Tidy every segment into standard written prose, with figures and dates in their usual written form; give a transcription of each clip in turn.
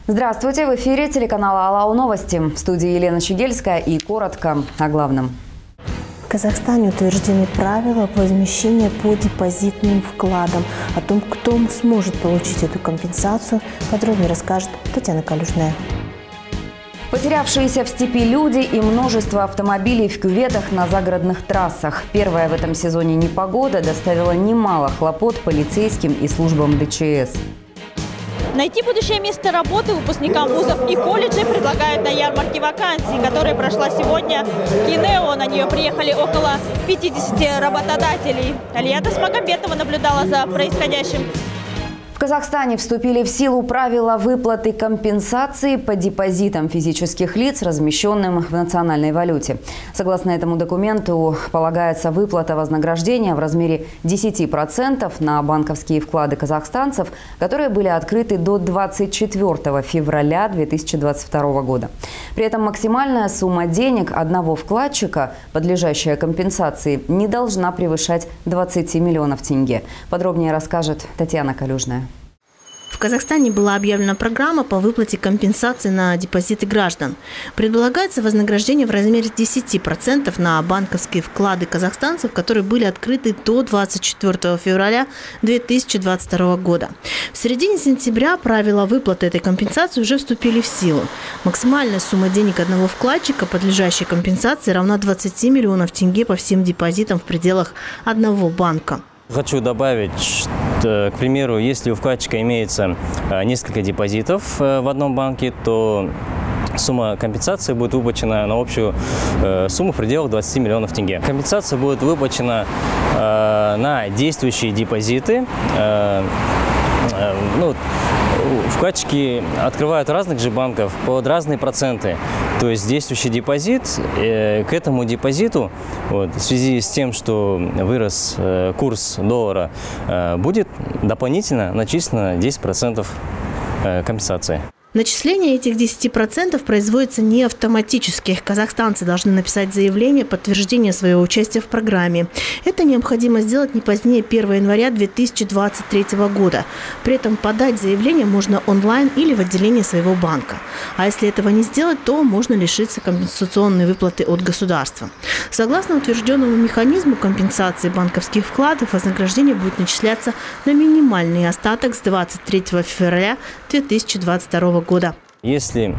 Здравствуйте! В эфире телеканала «Алау Новости». В студии Елена Щегельская и коротко о главном. В Казахстане утверждены правила возмещения по депозитным вкладам. О том, кто сможет получить эту компенсацию, подробнее расскажет Татьяна Калюжная. Потерявшиеся в степи люди и множество автомобилей в кюветах на загородных трассах. Первая в этом сезоне непогода доставила немало хлопот полицейским и службам ДЧС. Найти будущее место работы выпускникам вузов и колледжей предлагают на ярмарке вакансий, которая прошла сегодня в Кинео. На нее приехали около 50 работодателей. Алия Тасмагамбетова наблюдала за происходящим. В Казахстане вступили в силу правила выплаты компенсации по депозитам физических лиц, размещенным в национальной валюте. Согласно этому документу, полагается выплата вознаграждения в размере 10% на банковские вклады казахстанцев, которые были открыты до 24 февраля 2022 года. При этом максимальная сумма денег одного вкладчика, подлежащая компенсации, не должна превышать 20 миллионов тенге. Подробнее расскажет Татьяна Калюжная. В Казахстане была объявлена программа по выплате компенсации на депозиты граждан. Предполагается вознаграждение в размере 10% на банковские вклады казахстанцев, которые были открыты до 24 февраля 2022 года. В середине сентября правила выплаты этой компенсации уже вступили в силу. Максимальная сумма денег одного вкладчика, подлежащей компенсации, равна 20 миллионов тенге по всем депозитам в пределах одного банка. Хочу добавить, что, к примеру, если у вкладчика имеется несколько депозитов в одном банке, то сумма компенсации будет выплачена на общую сумму в пределах 20 миллионов тенге. Компенсация будет выплачена на действующие депозиты. Вкладчики открывают разных же банков под разные проценты. То есть действующий депозит, к этому депозиту, в связи с тем, что вырос курс доллара, будет дополнительно начислено 10% компенсации. Начисление этих 10% производится не автоматически. Казахстанцы должны написать заявление, подтверждение своего участия в программе. Это необходимо сделать не позднее 1 января 2023 года. При этом подать заявление можно онлайн или в отделении своего банка. А если этого не сделать, то можно лишиться компенсационной выплаты от государства. Согласно утвержденному механизму компенсации банковских вкладов, вознаграждение будет начисляться на минимальный остаток с 23 февраля 2022 года. Если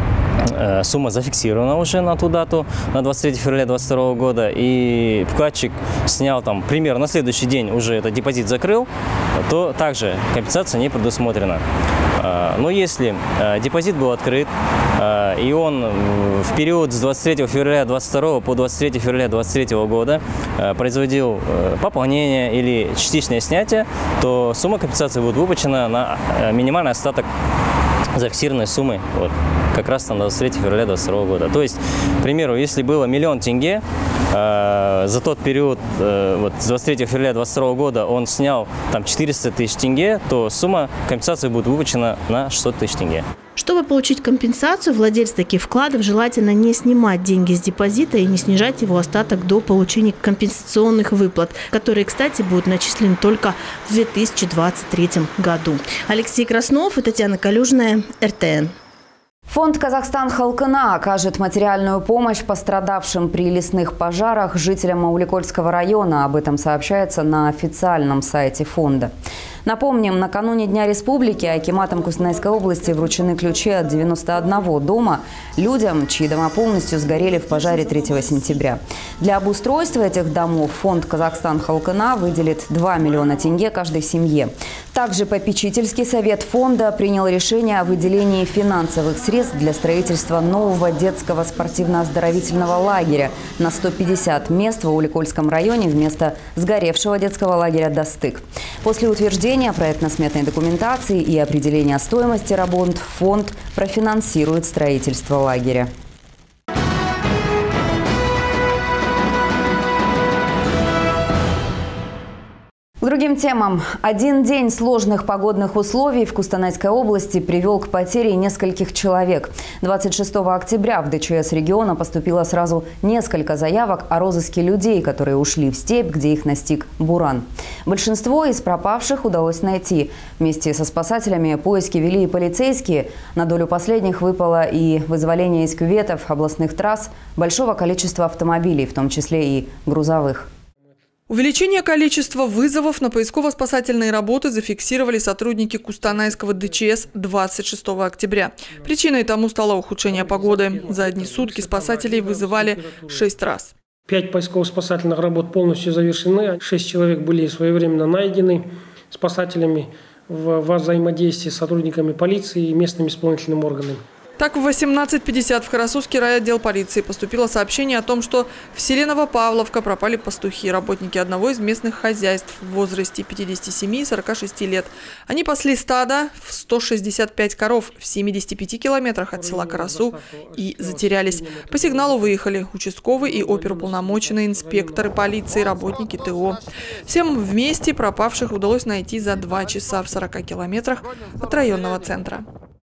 сумма зафиксирована уже на ту дату, на 23 февраля 2022 года, и вкладчик снял примерно на следующий день уже этот депозит закрыл, то также компенсация не предусмотрена. Но если депозит был открыт, и он в период с 23 февраля 2022 по 23 февраля 2023 года производил пополнение или частичное снятие, то сумма компенсации будет выплачена на минимальный остаток зафиксированной суммы как раз на 23 февраля 2022 года. То есть, к примеру, если было 1 000 000 тенге, за тот период, с 23 февраля 2022 года он снял 400 тысяч тенге, то сумма компенсации будет выплачена на 600 тысяч тенге. Чтобы получить компенсацию, владелец таких вкладов желательно не снимать деньги с депозита и не снижать его остаток до получения компенсационных выплат, которые, кстати, будут начислены только в 2023 году. Алексей Краснов и Татьяна Калюжная, РТН. Фонд «Казахстан Халкына» окажет материальную помощь пострадавшим при лесных пожарах жителям Мауликольского района. Об этом сообщается на официальном сайте фонда. Напомним, накануне Дня Республики акиматом Кустанайской области вручены ключи от 91 дома людям, чьи дома полностью сгорели в пожаре 3 сентября. Для обустройства этих домов фонд «Казахстан Халкына» выделит 2 миллиона тенге каждой семье. Также попечительский совет фонда принял решение о выделении финансовых средств для строительства нового детского спортивно-оздоровительного лагеря на 150 мест в Ауликольском районе вместо сгоревшего детского лагеря «Достык». После утверждения проектно-сметной документации и определения стоимости работ фонд профинансирует строительство лагеря. другим темам. Один день сложных погодных условий в Кустанайской области привел к потере нескольких человек. 26 октября в ДЧС региона поступило сразу несколько заявок о розыске людей, которые ушли в степь, где их настиг буран. Большинство из пропавших удалось найти. Вместе со спасателями поиски вели и полицейские. На долю последних выпало и вызволение из кюветов, областных трасс большого количества автомобилей, в том числе и грузовых. Увеличение количества вызовов на поисково-спасательные работы зафиксировали сотрудники Кустанайского ДЧС 26 октября. Причиной тому стало ухудшение погоды. За одни сутки спасателей вызывали 6 раз. 5 поисково-спасательных работ полностью завершены. 6 человек были своевременно найдены спасателями во взаимодействии с сотрудниками полиции и местными исполнительными органами. Так, в 18:50 в Карасузский райотдел полиции поступило сообщение о том, что в селе Новопавловка пропали пастухи, работники одного из местных хозяйств в возрасте 57 и 46 лет. Они пасли стадо в 165 коров в 75 километрах от села Карасу и затерялись. По сигналу выехали участковый и оперуполномоченные инспекторы полиции, работники ТО. Всем вместе пропавших удалось найти за 2 часа в 40 километрах от районного центра.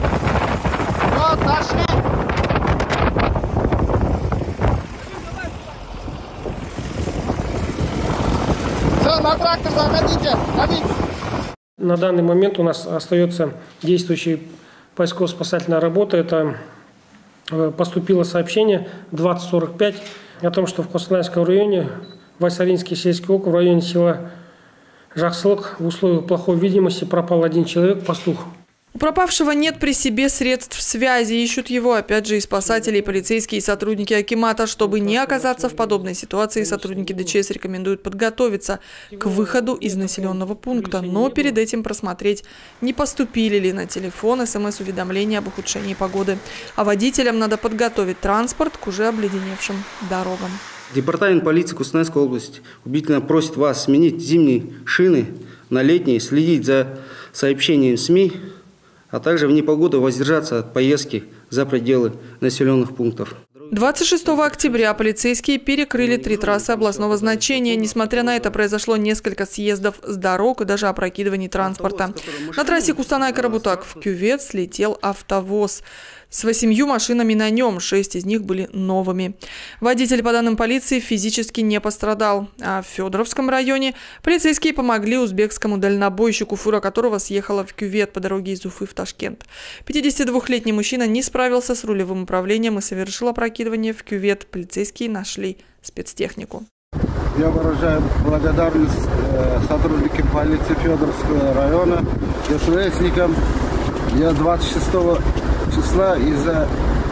На данный момент у нас остается действующая поисково-спасательная работа. Это поступило сообщение 20:45 о том, что в Кустанайском районе, Вайсаринский сельский округ, в районе села Жаксылык в условиях плохой видимости пропал один человек, пастух. У пропавшего нет при себе средств связи. Ищут его, опять же, и спасатели, и полицейские, и сотрудники акимата. Чтобы не оказаться в подобной ситуации, сотрудники ДЧС рекомендуют подготовиться к выходу из населенного пункта. Но перед этим просмотреть, не поступили ли на телефон СМС-уведомления об ухудшении погоды. А водителям надо подготовить транспорт к уже обледеневшим дорогам. Департамент полиции Кустанайской области убедительно просит вас сменить зимние шины на летние, следить за сообщением СМИ, а также в непогоду воздержаться от поездки за пределы населенных пунктов. 26 октября полицейские перекрыли 3 трассы областного значения. Несмотря на это, произошло несколько съездов с дорог и даже опрокидываний транспорта. На трассе Кустанай-Карабутак в кювет слетел автовоз с 8 машинами на нем, 6 из них были новыми. Водитель, по данным полиции, физически не пострадал. А в Федоровском районе полицейские помогли узбекскому дальнобойщику, фура которого съехала в кювет по дороге из Уфы в Ташкент. 52-летний мужчина не справился с рулевым управлением и совершил опрокидывание в кювет. Полицейские нашли спецтехнику. Я выражаю благодарность сотрудникам полиции Федоровского района, ДСВСникам. Я 26 числа из-за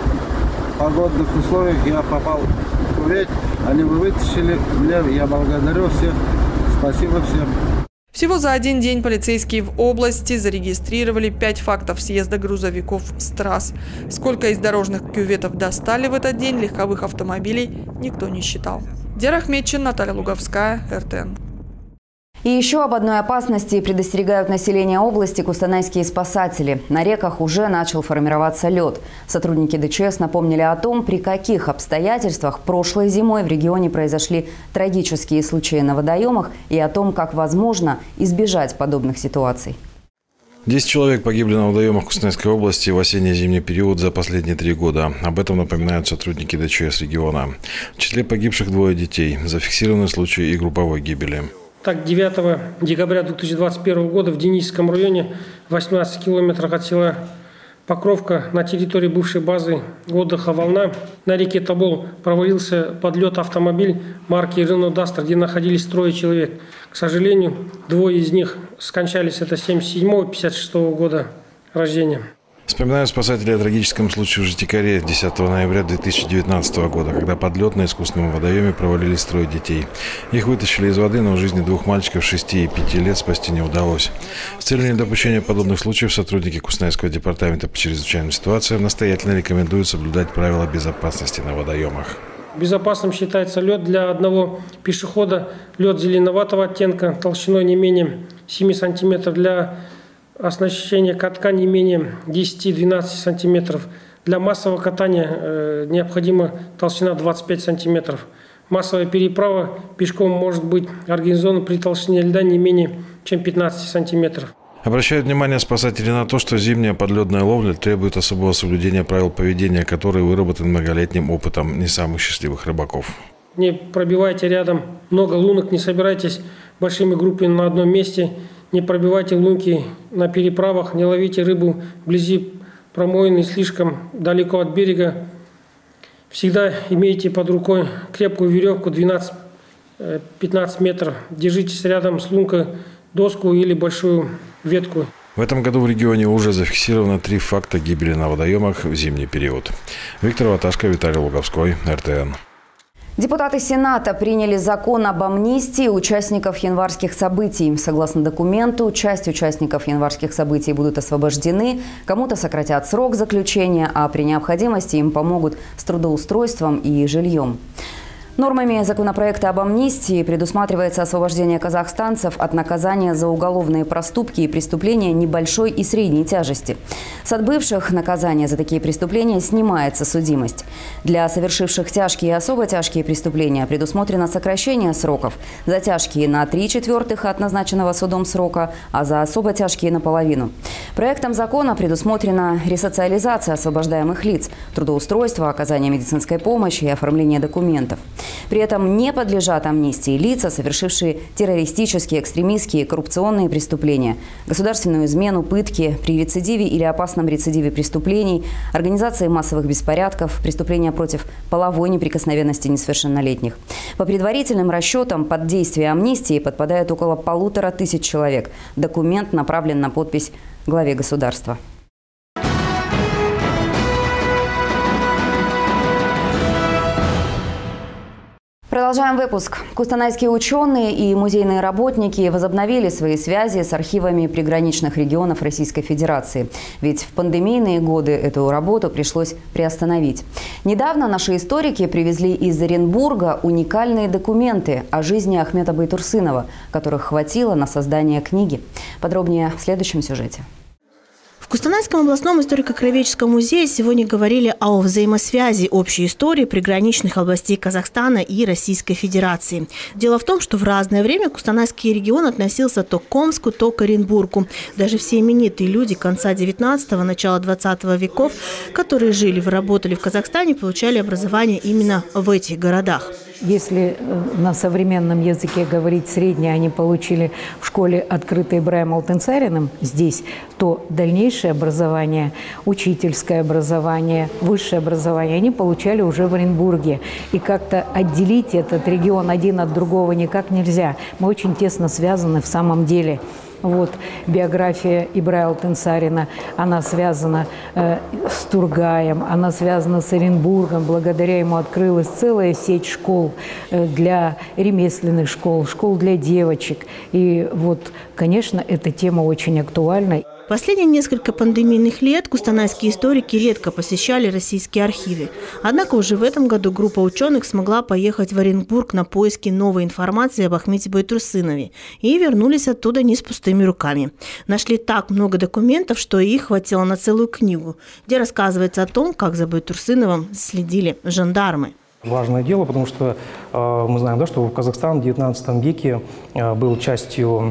погодных условий я попал в кювет. Они вытащили меня. Я благодарю всех. Спасибо всем. Всего за один день полицейские в области зарегистрировали 5 фактов съезда грузовиков с трасс. Сколько из дорожных кюветов достали в этот день, легковых автомобилей никто не считал. Дера Ахметчин, Наталья Луговская, РТН. И еще об одной опасности предостерегают население области кустанайские спасатели. На реках уже начал формироваться лед. Сотрудники ДЧС напомнили о том, при каких обстоятельствах прошлой зимой в регионе произошли трагические случаи на водоемах и о том, как возможно избежать подобных ситуаций. 10 человек погибли на водоемах Кустанайской области в осенне-зимний период за последние 3 года. Об этом напоминают сотрудники ДЧС региона. В числе погибших 2 детей. Зафиксированы случаи и групповой гибели. Так, 9 декабря 2021 года в Денисском районе, в 18 километрах от села Покровка, на территории бывшей базы отдыха «Волна», на реке Тобол провалился под лед автомобиль марки Renault Duster, где находились 3 человек. К сожалению, 2 из них скончались, это 77-го и 56-го года рождения. Вспоминают спасатели о трагическом случае в Житикаре 10 ноября 2019 года, когда под лед на искусственном водоеме провалились 3 детей. Их вытащили из воды, но жизни 2 мальчиков 6 и 5 лет спасти не удалось. С целью недопущения подобных случаев сотрудники Кустанайского департамента по чрезвычайным ситуациям настоятельно рекомендуют соблюдать правила безопасности на водоемах. Безопасным считается лед для одного пешехода, лед зеленоватого оттенка, толщиной не менее 7 сантиметров, для оснащение катка не менее 10-12 сантиметров. Для массового катания необходима толщина 25 сантиметров. Массовая переправа пешком может быть организована при толщине льда не менее чем 15 сантиметров. Обращают внимание спасатели на то, что зимняя подледная ловля требует особого соблюдения правил поведения, которые выработаны многолетним опытом не самых счастливых рыбаков. Не пробивайте рядом много лунок, не собирайтесь большими группами на одном месте, не пробивайте лунки на переправах, не ловите рыбу вблизи промоины слишком далеко от берега. Всегда имейте под рукой крепкую веревку 12-15 метров. Держитесь рядом с лункой, доску или большую ветку. В этом году в регионе уже зафиксировано 3 факта гибели на водоемах в зимний период. Виктор Ваташко, Виталий Луговской, РТН. Депутаты Сената приняли закон об амнистии участников январских событий. Согласно документу, часть участников январских событий будут освобождены, кому-то сократят срок заключения, а при необходимости им помогут с трудоустройством и жильем. Нормами законопроекта об амнистии предусматривается освобождение казахстанцев от наказания за уголовные проступки и преступления небольшой и средней тяжести. С отбывших наказания за такие преступления снимается судимость. Для совершивших тяжкие и особо тяжкие преступления предусмотрено сокращение сроков. За тяжкие на 3/4 от назначенного судом срока, а за особо тяжкие наполовину. Проектом закона предусмотрена ресоциализация освобождаемых лиц, трудоустройство, оказание медицинской помощи и оформление документов. При этом не подлежат амнистии лица, совершившие террористические, экстремистские, коррупционные преступления, государственную измену, пытки, при рецидиве или опасном рецидиве преступлений, организации массовых беспорядков, преступления против половой неприкосновенности несовершеннолетних. По предварительным расчетам, под действие амнистии подпадает около 1500 человек. Документ направлен на подпись главе государства. Продолжаем выпуск. Кустанайские ученые и музейные работники возобновили свои связи с архивами приграничных регионов Российской Федерации. Ведь в пандемийные годы эту работу пришлось приостановить. Недавно наши историки привезли из Оренбурга уникальные документы о жизни Ахмета Байтурсынова, которых хватило на создание книги. Подробнее в следующем сюжете. В Кустанайском областном историко-краеведческом музее сегодня говорили о взаимосвязи общей истории приграничных областей Казахстана и Российской Федерации. Дело в том, что в разное время Кустанайский регион относился то к Омску, то к Оренбургу. Даже все именитые люди конца 19-го, начала 20 веков, которые жили и работали в Казахстане, получали образование именно в этих городах. Если на современном языке говорить среднее, они получили в школе, открытой Ибраем Алтынсариным здесь, то дальнейшее образование, учительское образование, высшее образование они получали уже в Оренбурге. И как-то отделить этот регион один от другого никак нельзя. Мы очень тесно связаны в самом деле. Вот биография Ибрая Алтынсарина, она связана с Тургаем, она связана с Оренбургом. Благодаря ему открылась целая сеть школ для ремесленных школ, школ для девочек. И вот, конечно, эта тема очень актуальна. Последние несколько пандемийных лет кустанайские историки редко посещали российские архивы. Однако уже в этом году группа ученых смогла поехать в Оренбург на поиски новой информации об Ахмете Байтурсынове и вернулись оттуда не с пустыми руками. Нашли так много документов, что их хватило на целую книгу, где рассказывается о том, как за Байтурсыновым следили жандармы. Важное дело, потому что мы знаем, что Казахстан в XIX веке был частью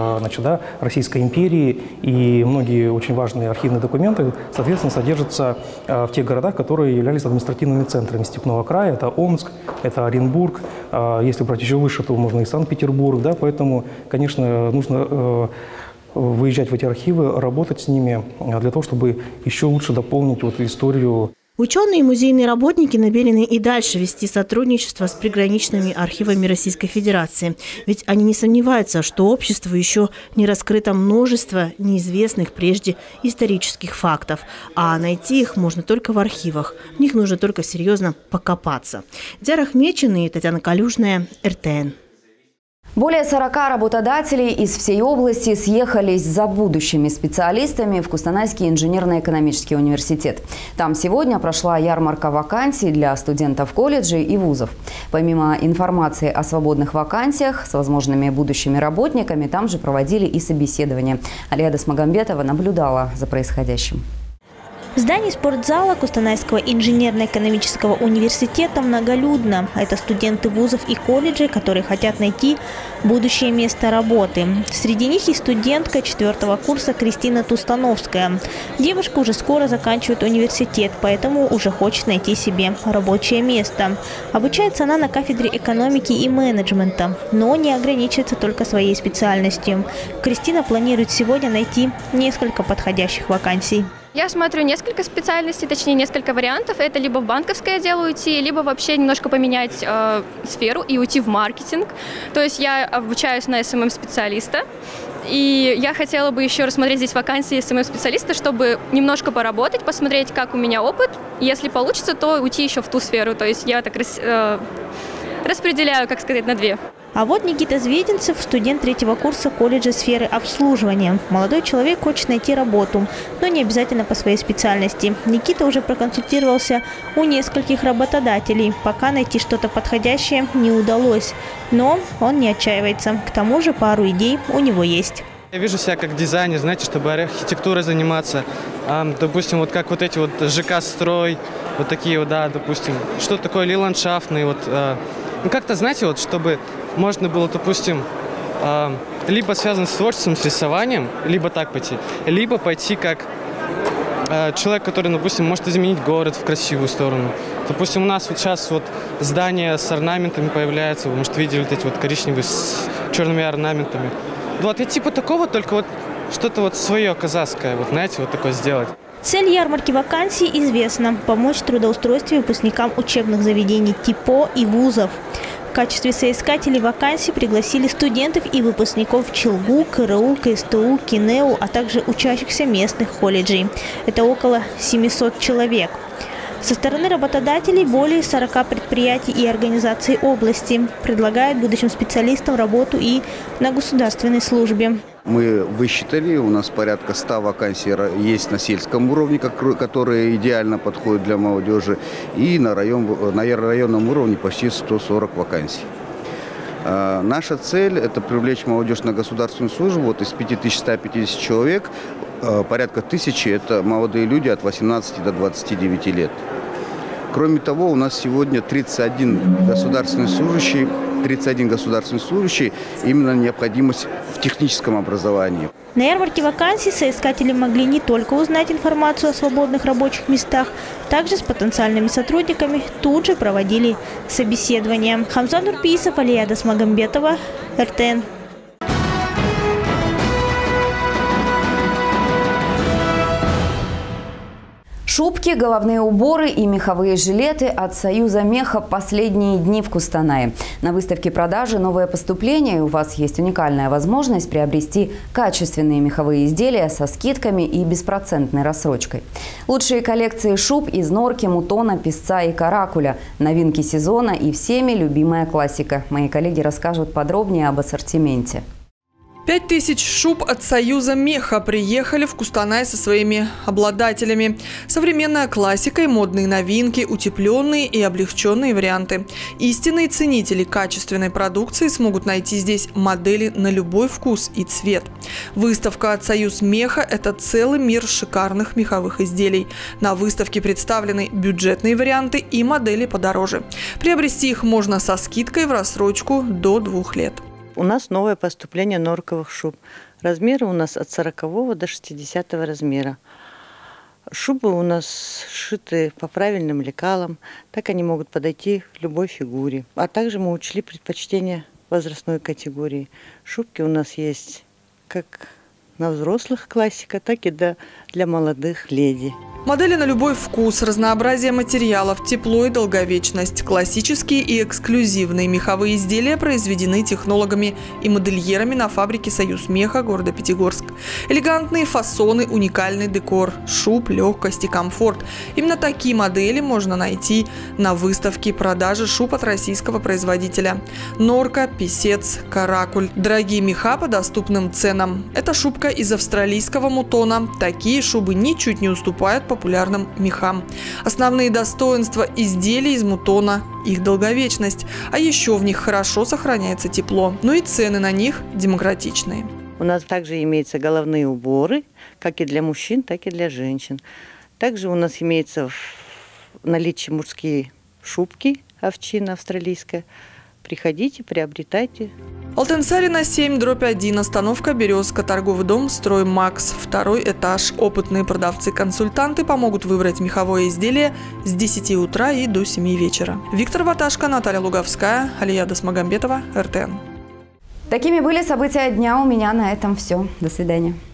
Российской империи, и многие очень важные архивные документы, соответственно, содержатся в тех городах, которые являлись административными центрами Степного края. Это Омск, это Оренбург, если брать еще выше, то можно и Санкт-Петербург. Да? Поэтому, конечно, нужно выезжать в эти архивы, работать с ними для того, чтобы еще лучше дополнить историю. Ученые и музейные работники намерены и дальше вести сотрудничество с приграничными архивами Российской Федерации. Ведь они не сомневаются, что обществу еще не раскрыто множество неизвестных прежде исторических фактов. А найти их можно только в архивах. В них нужно только серьезно покопаться. Диара Хмечина и Татьяна Калюжная, РТН. Более 40 работодателей из всей области съехались за будущими специалистами в Кустанайский инженерно-экономический университет. Там сегодня прошла ярмарка вакансий для студентов колледжей и вузов. Помимо информации о свободных вакансиях с возможными будущими работниками, там же проводили и собеседования. Алия Досмагамбетова наблюдала за происходящим. В здании спортзала Кустанайского инженерно-экономического университета многолюдно. Это студенты вузов и колледжей, которые хотят найти будущее место работы. Среди них и студентка 4-го курса Кристина Тустановская. Девушка уже скоро заканчивает университет, поэтому уже хочет найти себе рабочее место. Обучается она на кафедре экономики и менеджмента, но не ограничивается только своей специальностью. Кристина планирует сегодня найти несколько подходящих вакансий. Я смотрю несколько специальностей, точнее несколько вариантов. Это либо в банковское дело уйти, либо вообще немножко поменять сферу и уйти в маркетинг. То есть я обучаюсь на СММ-специалиста. И я хотела бы еще рассмотреть здесь вакансии СММ-специалиста, чтобы немножко поработать, посмотреть, как у меня опыт. Если получится, то уйти еще в ту сферу. То есть я так распределяю, как сказать, на две. А вот Никита Зведенцев, студент 3-го курса колледжа сферы обслуживания. Молодой человек хочет найти работу, но не обязательно по своей специальности. Никита уже проконсультировался у нескольких работодателей. Пока найти что-то подходящее не удалось. Но он не отчаивается. К тому же пару идей у него есть. Я вижу себя как дизайнер, знаете, чтобы архитектурой заниматься. Допустим, вот как вот эти вот ЖК-строй, вот такие вот, да, допустим. Что такое ландшафтный, вот, ну как-то, знаете, вот, чтобы можно было, допустим, либо связан с творчеством, с рисованием, либо так пойти, либо пойти как человек, который, допустим, может изменить город в красивую сторону. Допустим, у нас вот сейчас вот здания с орнаментами появляются, вы, может, видели вот эти вот коричневые с черными орнаментами. Вот и типа такого, только вот что-то вот свое казахское, вот знаете, вот такое сделать. Цель ярмарки вакансий известна – помочь в трудоустройстве выпускникам учебных заведений ТИПО и вузов. В качестве соискателей вакансий пригласили студентов и выпускников ЧИЛГУ, КРУ, КСТУ, КИНЕУ, а также учащихся местных колледжей. Это около 700 человек. Со стороны работодателей более 40 предприятий и организаций области предлагают будущим специалистам работу и на государственной службе. Мы высчитали, у нас порядка 100 вакансий есть на сельском уровне, которые идеально подходят для молодежи, и на районном уровне почти 140 вакансий. Наша цель – это привлечь молодежь на государственную службу. Вот из 5150 человек порядка 1000 – это молодые люди от 18 до 29 лет. Кроме того, у нас сегодня 31 государственный служащий, именно необходимость в техническом образовании. На ярмарке вакансий соискатели могли не только узнать информацию о свободных рабочих местах, также с потенциальными сотрудниками тут же проводили собеседования. Хамзат Нурпиисов, Алия Досмагамбетова, РТН. Шубки, головные уборы и меховые жилеты от Союза меха последние дни в Кустанае. На выставке продажи новое поступление, и у вас есть уникальная возможность приобрести качественные меховые изделия со скидками и беспроцентной рассрочкой. Лучшие коллекции шуб из норки, мутона, песца и каракуля. Новинки сезона и всеми любимая классика. Мои коллеги расскажут подробнее об ассортименте. 5000 шуб от Союза меха приехали в Кустанай со своими обладателями. Современная классика и модные новинки, утепленные и облегченные варианты. Истинные ценители качественной продукции смогут найти здесь модели на любой вкус и цвет. Выставка от Союз меха – это целый мир шикарных меховых изделий. На выставке представлены бюджетные варианты и модели подороже. Приобрести их можно со скидкой в рассрочку до 2 лет. У нас новое поступление норковых шуб. Размеры у нас от 40 до 60 размера. Шубы у нас сшиты по правильным лекалам, так они могут подойти к любой фигуре. А также мы учли предпочтение возрастной категории. Шубки у нас есть как на взрослых классика, так и для молодых леди. Модели на любой вкус, разнообразие материалов, тепло и долговечность. Классические и эксклюзивные меховые изделия произведены технологами и модельерами на фабрике «Союз меха» города Пятигорск. Элегантные фасоны, уникальный декор, шуб, легкость и комфорт. Именно такие модели можно найти на выставке продажи шуб от российского производителя. Норка, песец, каракуль. Дорогие меха по доступным ценам. Это шубка из австралийского мутона. Такие шубы ничуть не уступают популярным мехам. Основные достоинства изделий из мутона – их долговечность, а еще в них хорошо сохраняется тепло. Ну и цены на них демократичные. У нас также имеются головные уборы, как и для мужчин, так и для женщин. Также у нас имеется в наличии мужские шубки, овчина австралийская. Приходите, приобретайте. Алтенсарина 7/1, остановка Березка, торговый дом «Строй Макс», 2-й этаж. Опытные продавцы-консультанты помогут выбрать меховое изделие с 10 утра и до 7 вечера. Виктор Ваташко, Наталья Луговская, Алия Досмагамбетова, РТН. Такими были события дня. У меня на этом все. До свидания.